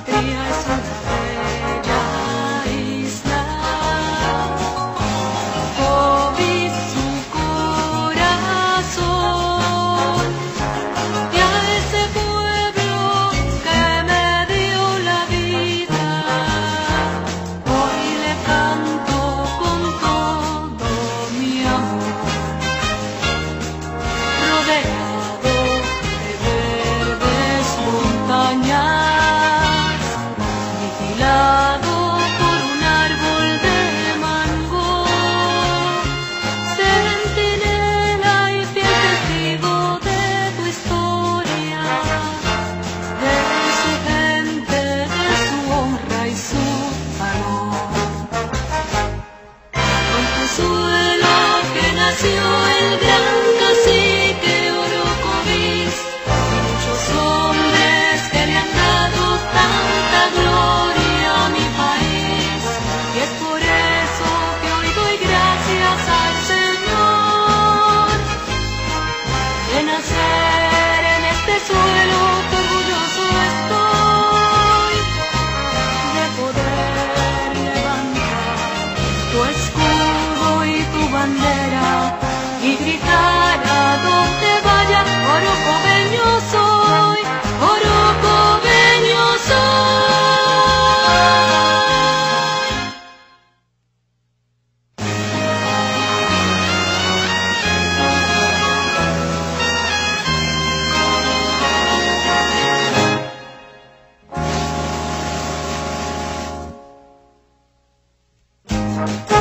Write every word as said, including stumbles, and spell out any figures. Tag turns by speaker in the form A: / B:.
A: patria es una bella isla. Oh, vi su corazón y a ese pueblo que me dio la vida, hoy le canto con todo mi amor. Rodeado de verdes montañas, vigilado por un árbol de mango, centinela y fiel testigo de tu historia, de su gente, de su honra y su valor. Con tu suelo que nació el gran cacique Orocovis, muchos hombres que le han dado tanta gloria a mi país, y es por eso que hoy doy gracias al Señor de nacer en este suelo que orgulloso estoy de poder levantar tu escudo y tu bandera y gritar a donde vaya: orocobeño soy, orocobeño soy.